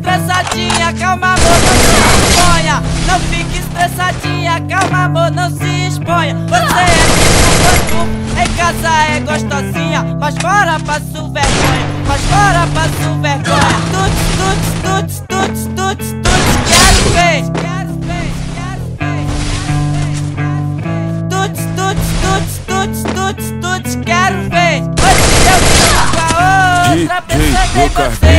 estressadinha, calma amor, não se exponha. Não fique estressadinha, calma amor, não se exponha. Você é tipo banco, em casa é gostosinha, mas fora passo vergonha, mas fora passo vergonha. Tuts, tuts, tuts, tuts, tuts, tuts, quero ver. Tuts, tuts, tuts, tuts, tuts, tuts, quero ver. Hoje eu fico com a outra, pensando em você.